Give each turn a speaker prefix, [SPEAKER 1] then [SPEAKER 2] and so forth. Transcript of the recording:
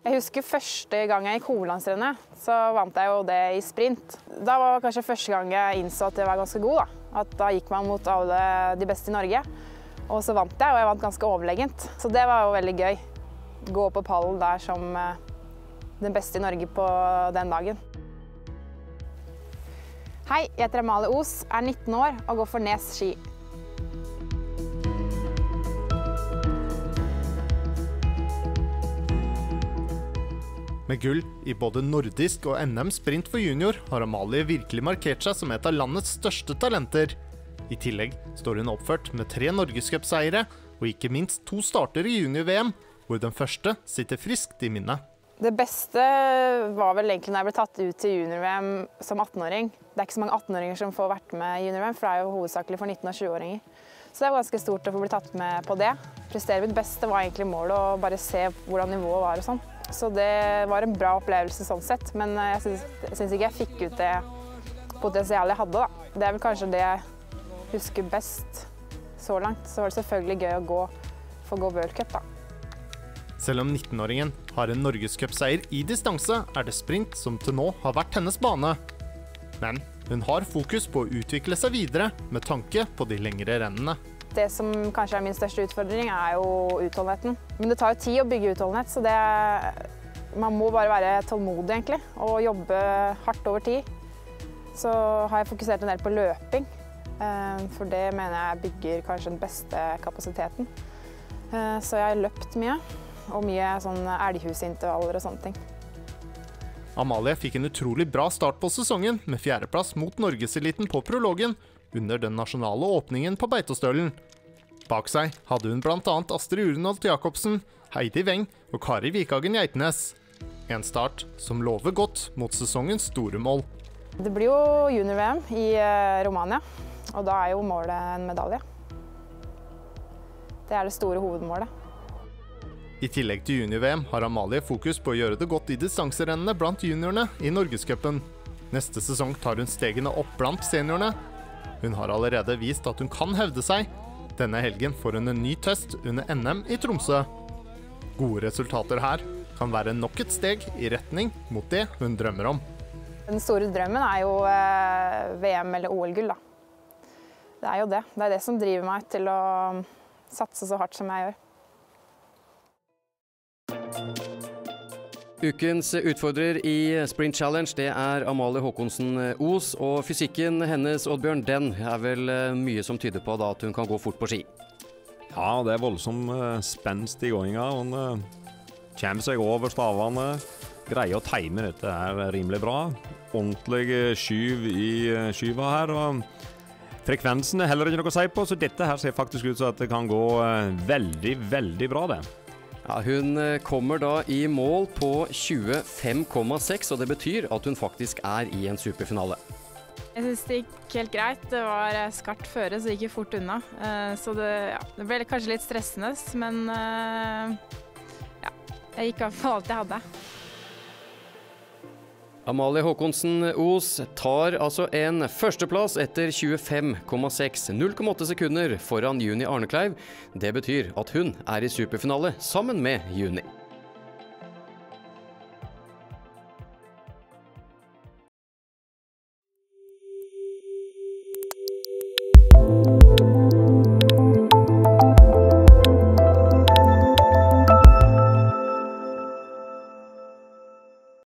[SPEAKER 1] Jeg husker første gang jeg gikk hovedlandsrennet, så vant jeg jo det i sprint. Da var det kanskje første gang jeg innså at jeg var ganske god. At da gikk man mot alle de beste i Norge. Og så vant jeg, og jeg vant ganske overlegent. Så det var jo veldig gøy. Gå på pallen der som den beste i Norge på den dagen. Hei, jeg heter Amalie Os, er 19 år og går for Nes ski.
[SPEAKER 2] Med gull i både nordisk og NM sprint for junior har Amalie virkelig markert seg som et av landets største talenter. I tillegg står hun oppført med 3 norgescupseiere og ikke minst 2 starter i junior-VM, hvor den første sitter friskt i minnet.
[SPEAKER 1] Det beste var vel egentlig når jeg ble tatt ut til junior-VM som 18-åring. Det er ikke så mange 18-åringer som får vært med i junior-VM, for det er jo hovedsakelig for 19- og 20-åringer. Så det var ganske stort å få bli tatt med på det. Prestere mitt beste var egentlig målet, å bare se hvordan nivået var og sånn. Så det var en bra opplevelse sånn sett, men jeg synes ikke jeg fikk ut det potensialet jeg hadde. Da. Det er vel kanskje det jeg husker best så langt. Så var det selvfølgelig gøy å få gå World Cup, da.
[SPEAKER 2] Selv om 19-åringen har en norgescupseier i distanse, er det sprint som til nå har vært hennes bane. Men hun har fokus på å utvikle seg videre med tanke på de lengre rennene.
[SPEAKER 1] Det som kanskje er min største utfordring er jo utholdenheten. Men det tar jo tid å bygge utholdenhet, så man må bare være tålmodig egentlig, og jobbe hardt over tid. Så har jeg fokusert en del på løping, for det mener jeg bygger kanskje den beste kapasiteten. Så jeg har løpt mye, og mye sånn elghusintervaller og sånne ting.
[SPEAKER 2] Amalie fikk en utrolig bra start på sesongen med 4. plass mot Norgeseliten på prologen under den nasjonale åpningen på Beitostølen. Bak seg hadde hun blant annet Astrid Urenholt Jacobsen, Heidi Weng og Kari Vikhagen Geitnes. En start som lover godt mot sesongens store mål.
[SPEAKER 1] Det blir jo junior-VM i Romania, og da er jo målet en medalje. Det er det store hovedmålet.
[SPEAKER 2] I tillegg til junior-VM har Amalie fokus på å gjøre det godt i distanserennene blant juniorene i Norgescupen. Neste sesong tar hun stegene opp blant seniorene. Hun har allerede vist at hun kan hevde seg. Denne helgen får hun en ny test under NM i Tromsø. Gode resultater her kan være nok et steg i retning mot det hun drømmer om.
[SPEAKER 1] Den store drømmen er jo VM eller OL-gull, da. Det er jo det. Det er det som driver meg til å satse så hardt som jeg gjør.
[SPEAKER 3] Ukens utfordrer i Sprint Challenge, det er Amalie Håkonsen Os, og fysikken hennes, Oddbjørn, den er vel mye som tyder på da at hun kan gå fort på ski.
[SPEAKER 4] Ja, det er voldsom spenst i gåinga. Hun kommer seg over stavene, greier å time dette her rimelig bra. Ordentlig skyv i skyva her, og frekvensen er heller ikke noe å si på, så dette her ser faktisk ut som at det kan gå veldig, veldig bra det.
[SPEAKER 3] Ja, hun kommer da i mål på 25,6, og det betyr at hun faktisk er i en superfinale.
[SPEAKER 5] Jeg synes det gikk helt greit. Det var skarpt føre, så det gikk fort unna. Så det ble kanskje litt stressende, men jeg gikk av for alt jeg hadde.
[SPEAKER 3] Amalie Håkonsen Os tar altså en førsteplass etter 25,6, 0,8 sekunder foran Juni Arnekleiv. Det betyr at hun er i superfinale sammen med Juni.